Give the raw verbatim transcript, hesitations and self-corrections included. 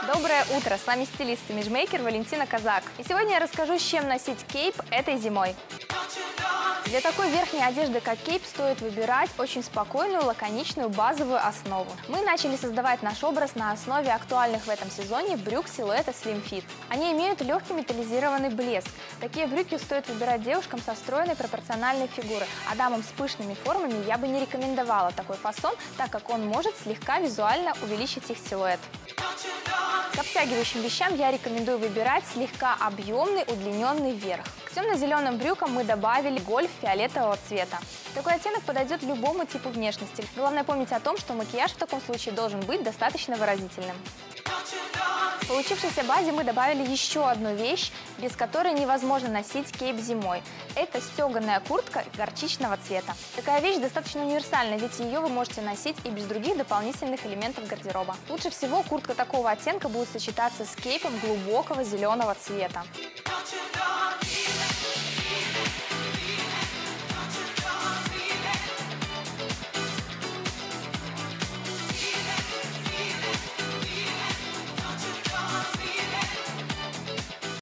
Доброе утро! С вами стилист и имиджмейкер Валентина Казак. И сегодня я расскажу, с чем носить кейп этой зимой. Для такой верхней одежды, как кейп, стоит выбирать очень спокойную, лаконичную, базовую основу. Мы начали создавать наш образ на основе актуальных в этом сезоне брюк силуэта Slim Fit. Они имеют легкий металлизированный блеск. Такие брюки стоит выбирать девушкам со стройной пропорциональной фигурой, а дамам с пышными формами я бы не рекомендовала такой фасон, так как он может слегка визуально увеличить их силуэт. К обтягивающим вещам я рекомендую выбирать слегка объемный удлиненный верх. К темно-зеленым брюкам мы добавили гольф фиолетового цвета. Такой оттенок подойдет любому типу внешности. Главное помнить о том, что макияж в таком случае должен быть достаточно выразительным. В получившейся базе мы добавили еще одну вещь, без которой невозможно носить кейп зимой. Это стеганая куртка горчичного цвета. Такая вещь достаточно универсальна, ведь ее вы можете носить и без других дополнительных элементов гардероба. Лучше всего куртка такого оттенка будет сочетаться с кейпом глубокого зеленого цвета.